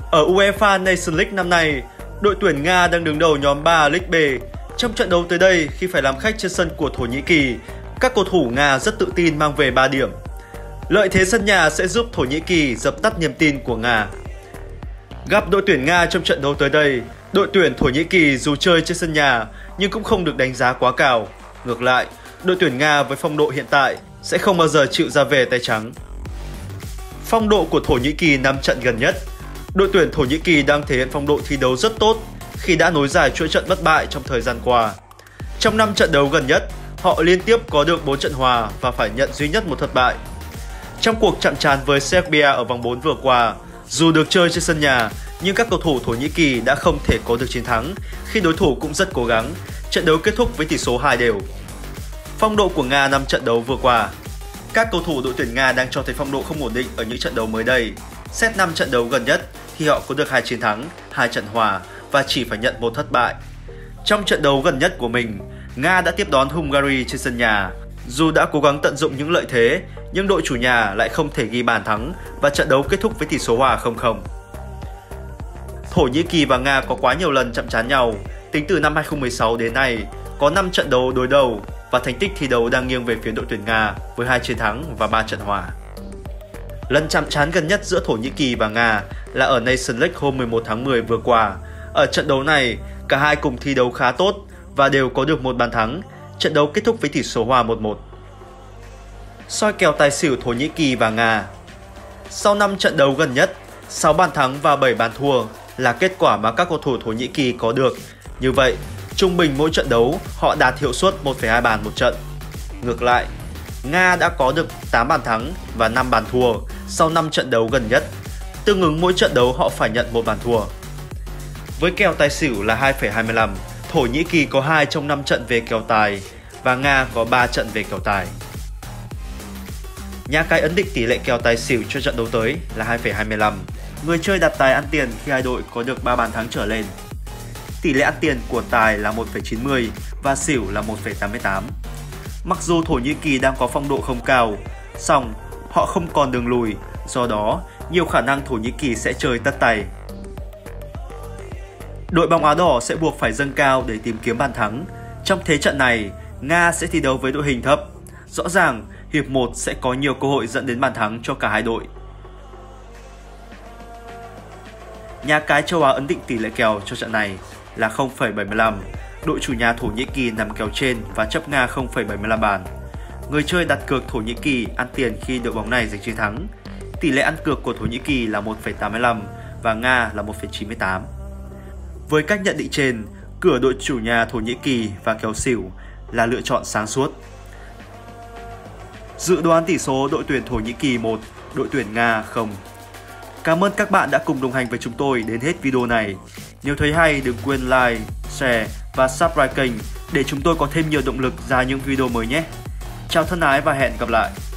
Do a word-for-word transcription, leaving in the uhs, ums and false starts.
Ở UEFA Nations League năm nay, đội tuyển Nga đang đứng đầu nhóm ba League B. Trong trận đấu tới đây, khi phải làm khách trên sân của Thổ Nhĩ Kỳ, các cầu thủ Nga rất tự tin mang về ba điểm. Lợi thế sân nhà sẽ giúp Thổ Nhĩ Kỳ dập tắt niềm tin của Nga. Gặp đội tuyển Nga trong trận đấu tới đây, đội tuyển Thổ Nhĩ Kỳ dù chơi trên sân nhà nhưng cũng không được đánh giá quá cao. Ngược lại, đội tuyển Nga với phong độ hiện tại sẽ không bao giờ chịu ra về tay trắng. Phong độ của Thổ Nhĩ Kỳ năm trận gần nhất. Đội tuyển Thổ Nhĩ Kỳ đang thể hiện phong độ thi đấu rất tốt khi đã nối dài chuỗi trận bất bại trong thời gian qua. Trong năm trận đấu gần nhất, họ liên tiếp có được bốn trận hòa và phải nhận duy nhất một thất bại. Trong cuộc chạm trán với Serbia ở vòng bốn vừa qua, dù được chơi trên sân nhà, nhưng các cầu thủ Thổ Nhĩ Kỳ đã không thể có được chiến thắng khi đối thủ cũng rất cố gắng. Trận đấu kết thúc với tỷ số hai đều. Phong độ của Nga năm trận đấu vừa qua. Các cầu thủ đội tuyển Nga đang cho thấy phong độ không ổn định ở những trận đấu mới đây. Xét năm trận đấu gần nhất thì họ có được hai chiến thắng, hai trận hòa và chỉ phải nhận một thất bại. Trong trận đấu gần nhất của mình, Nga đã tiếp đón Hungary trên sân nhà. Dù đã cố gắng tận dụng những lợi thế, nhưng đội chủ nhà lại không thể ghi bàn thắng và trận đấu kết thúc với tỷ số hòa không không. Thổ Nhĩ Kỳ và Nga có quá nhiều lần chạm trán nhau. Tính từ năm hai không một sáu đến nay, có năm trận đấu đối đầu và thành tích thi đấu đang nghiêng về phía đội tuyển Nga với hai chiến thắng và ba trận hòa. Lần chạm trán gần nhất giữa Thổ Nhĩ Kỳ và Nga là ở Nations League hôm mười một tháng mười vừa qua. Ở trận đấu này, cả hai cùng thi đấu khá tốt và đều có được một bàn thắng. Trận đấu kết thúc với tỷ số hòa một một. Soi kèo tài xỉu Thổ Nhĩ Kỳ và Nga. Sau năm trận đấu gần nhất, sáu bàn thắng và bảy bàn thua là kết quả mà các cầu thủ Thổ Nhĩ Kỳ có được. Như vậy, trung bình mỗi trận đấu họ đạt hiệu suất một phẩy hai bàn một trận. Ngược lại, Nga đã có được tám bàn thắng và năm bàn thua sau năm trận đấu gần nhất. Tương ứng mỗi trận đấu họ phải nhận một bàn thua. Với kèo tài xỉu là hai phẩy hai mươi lăm, Thổ Nhĩ Kỳ có hai trong năm trận về kèo tài và Nga có ba trận về kèo tài. Nhà cái ấn định tỷ lệ kèo tài xỉu cho trận đấu tới là hai phẩy hai mươi lăm. Người chơi đặt tài ăn tiền khi hai đội có được ba bàn thắng trở lên. Tỷ lệ ăn tiền của tài là một phẩy chín mươi và xỉu là một phẩy tám mươi tám. Mặc dù Thổ Nhĩ Kỳ đang có phong độ không cao, song họ không còn đường lùi, do đó nhiều khả năng Thổ Nhĩ Kỳ sẽ chơi tất tay. Đội bóng áo đỏ sẽ buộc phải dâng cao để tìm kiếm bàn thắng. Trong thế trận này, Nga sẽ thi đấu với đội hình thấp. Rõ ràng, hiệp một sẽ có nhiều cơ hội dẫn đến bàn thắng cho cả hai đội. Nhà cái châu Á ấn định tỷ lệ kèo cho trận này là không phẩy bảy mươi lăm. Đội chủ nhà Thổ Nhĩ Kỳ nằm kèo trên và chấp Nga không phẩy bảy mươi lăm bàn. Người chơi đặt cược Thổ Nhĩ Kỳ ăn tiền khi đội bóng này giành chiến thắng. Tỷ lệ ăn cược của Thổ Nhĩ Kỳ là một phẩy tám mươi lăm và Nga là một phẩy chín mươi tám. Với cách nhận định trên, cửa đội chủ nhà Thổ Nhĩ Kỳ và kèo xỉu là lựa chọn sáng suốt. Dự đoán tỷ số đội tuyển Thổ Nhĩ Kỳ một, đội tuyển Nga không. Cảm ơn các bạn đã cùng đồng hành với chúng tôi đến hết video này. Nếu thấy hay, đừng quên like, share và subscribe kênh để chúng tôi có thêm nhiều động lực ra những video mới nhé. Chào thân ái và hẹn gặp lại!